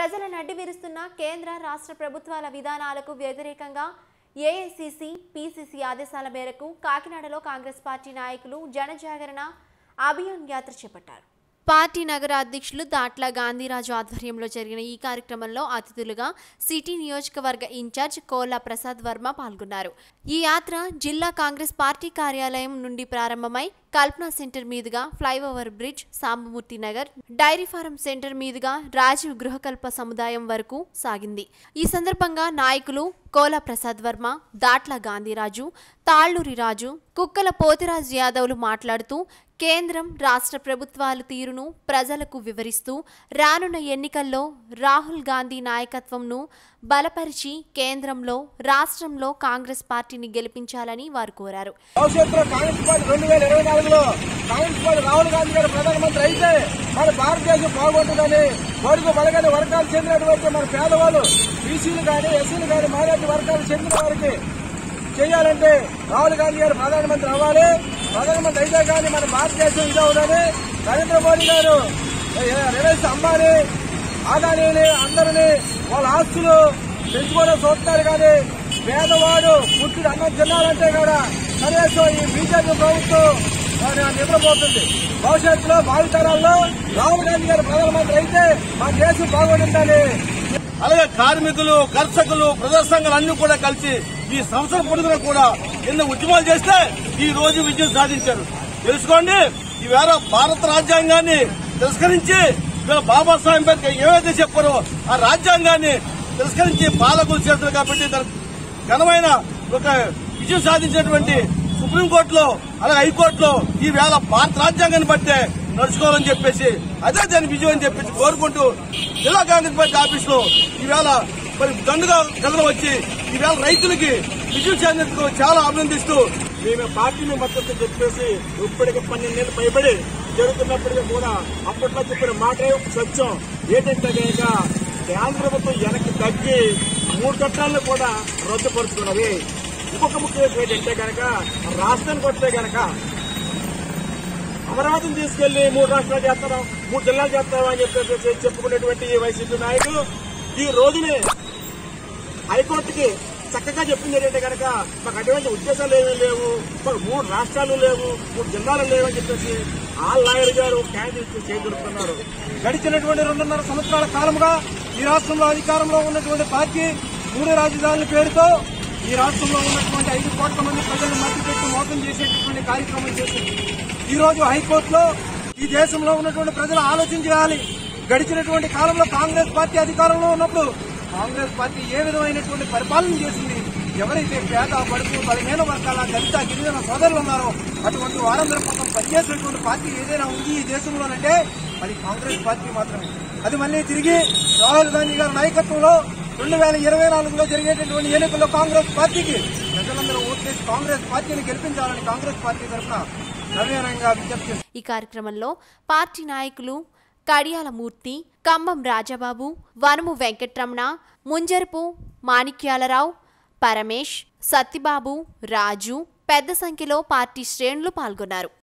ప్రజలను అడ్డివిరుస్తున్న కేంద్ర రాష్ట్ర ప్రభుత్వాల విధానాలకు వ్యతిరేకంగా ఏఐసీసీ పీసీసీ ఆదేశాల మేరకు కాకినాడలో కాంగ్రెస్ పార్టీ నాయకులు జనజాగరణ అభియాన్ యాత్ర చేపట్టారు. పార్టీ నగర అధ్యక్షులు దాట్ల గాంధీరాజు ఆధ్వర్యంలో జరిగిన ఈ కార్యక్రమంలో అతిథులుగా సిటీ నియోజకవర్గ ఇన్ఛార్జ్ కోలా ప్రసాద్ వర్మ పాల్గొన్నారు. ఈ యాత్ర జిల్లా కాంగ్రెస్ పార్టీ కార్యాలయం నుండి ప్రారంభమై కల్పనా సెంటర్ మీదుగా flyover bridge, Sambamurthy Nagar, dairy farm centre మీదుగా రాజీవ్ గృహకల్ప సముదాయం వరకు సాగింది. ఈ సందర్భంగా నాయకులు కోలా ప్రసాద్ వర్మ, దాట్ల గాంధీరాజు, తాళ్లూరి రాజు, కుక్కల పోతిరాజు యాదవ్లు మాట్లాడుతూ కేంద్రం రాష్ట్ర ప్రభుత్వాల తీరును ప్రజలకు వివరిస్తూ రానున్న ఎన్నికల్లో రాహుల్ గాంధీ నాయకత్వంను బలపరిచి కేంద్రంలో రాష్ట్రంలో కాంగ్రెస్ పార్టీని గెలిపించాలని వారు కోరారు. రాహుల్ గాంధీ గారు ప్రధానమంత్రి అయితే మన భారతదేశం బాగుంటుందని పొరుగు బలగని వర్గాలు చెందినటువంటి మన పేదవాళ్ళు బీసీలు కానీ ఎస్సీలు కానీ మైనారిటీ వర్గాలు చెందిన వారికి చేయాలంటే రాహుల్ గాంధీ గారు ప్రధానమంత్రి అవ్వాలి. ప్రధానమంత్రి అయితే కానీ మన భారతదేశం ఇదవుదని నరేంద్ర మోడీ గారు రిలయన్స్ అంబానీ ఆదానీని అందరినీ వాళ్ళ ఆస్తులు పెంచుకోవడం చూస్తున్నారు. కానీ పేదవాడు పుట్టిన అన్నం తినాలంటే కూడా కనీసం ఈ బీజేపీ ప్రభుత్వం నిద్రపోతుంది. భవిష్యత్తులో భావితరాల్లో రాహుల్ గాంధీ గారు ప్రధానమంత్రి అయితే మా దేశం బాగుంటుందని. అలాగే కార్మికులు, కర్షకులు, ప్రజా సంఘాలు అన్ని కూడా కలిసి ఈ సంవత్సరం పొడుగునా కూడా ఎన్నో ఉద్యమాలు చేస్తే ఈ రోజు విజయం సాధించారు. తెలుసుకోండి, ఈవేళ భారత రాజ్యాంగాన్ని తిరస్కరించి బాబాసాహెబ్ అంబేద్కర్ ఏవైతే చెప్పారో ఆ రాజ్యాంగాన్ని తిరస్కరించి పాలకులు చేస్తారు. కాబట్టి ఘనమైన ఒక విజయం సాధించినటువంటి సుప్రీంకోర్టులో అలాగే హైకోర్టులో ఈవేళ భారత రాజ్యాంగాన్ని బట్టే నడుచుకోవాలని చెప్పేసి అదే దాని విజయం అని చెప్పేసి కోరుకుంటూ జిల్లా కాంగ్రెస్ పార్టీ ఆఫీస్ లో ఈవేళ మరి దండుగా కథనం వచ్చి ఈవేళ రైతులకి విజయం సాధించేందుకు చాలా అభినందిస్తూ మేము పార్టీని మద్దతు చెప్పేసి ఇప్పటికి 12 నెలలు పైబడి జరుగుతున్నప్పటికీ కూడా అప్పట్లో చెప్పిన మాటే సత్యం. ఏంటంటే కనుక కేంద్ర ప్రభుత్వం వెనక్కి తగ్గి 3 చట్టాలను కూడా రద్దుపరుచుకున్నవి. ఇంకొక ముఖ్య ఏంటంటే కనుక రాష్ట్రానికి వస్తే కనుక అమరావతిని తీసుకెళ్లి 3 రాష్ట్రాలు చేస్తాం, 3 జిల్లాలు చేస్తాం అని చెప్పేసి చెప్పుకునేటువంటి ఈ వైసీపీ నాయకులు ఈ రోజునే హైకోర్టుకి చక్కగా చెప్పింది ఏంటంటే కనుక మాకు అటువంటి ఉద్దేశాలు ఏమీ లేవు, మాకు 3 రాష్ట్రాలు లేవు, 3 జిల్లాలు లేవు అని చెప్పేసి ఆ లాయర్ గారు క్యాండిడేట్ చేయగలుగుతున్నారు. గడిచినటువంటి 2.5 సంవత్సరాల కాలంగా ఈ రాష్ట్రంలో అధికారంలో ఉన్నటువంటి పార్టీ 3 రాజధానుల పేరుతో ఈ రాష్ట్రంలో ఉన్నటువంటి 5 కోట్ల మంది ప్రజలను మధ్యపెట్టి మోసం చేసేటటువంటి కార్యక్రమం చేసింది. ఈ రోజు హైకోర్టులో ఈ దేశంలో ఉన్నటువంటి ప్రజలు ఆలోచించాలి. గడిచినటువంటి కాలంలో కాంగ్రెస్ పార్టీ అధికారంలో ఉన్నప్పుడు కాంగ్రెస్ పార్టీ ఏ విధమైనటువంటి పరిపాలన చేసింది, ఎవరైతే పేద, బడుగు, బలహీన వర్గాల, దళిత, గిరిజన సోదరులు ఉన్నారో అటువంటి వారందరి కోసం పనిచేసేటువంటి పార్టీ ఏదైనా ఉంది ఈ దేశంలోనంటే అది కాంగ్రెస్ పార్టీ మాత్రమే. అది మళ్లీ తిరిగి రాహుల్ గాంధీ గారి నాయకత్వంలో 2024లో జరిగేటటువంటి ఎన్నికల్లో కాంగ్రెస్ పార్టీకి ప్రజలందరూ ఓట్లేసి కాంగ్రెస్ పార్టీని గెలిపించాలని కాంగ్రెస్ పార్టీ తరఫున నవీనంగా విజ్ఞప్తి చేశారు. ఈ కార్యక్రమంలో పార్టీ నాయకులు కడియాల మూర్తి, కంబం రాజబాబు, వనము వెంకట్రమణ, ముంజరపు మాణిక్యాలరావు, పరమేష్, సత్తిబాబు, రాజు పెద్ద సంఖ్యలో పార్టీ శ్రేణులు పాల్గొన్నారు.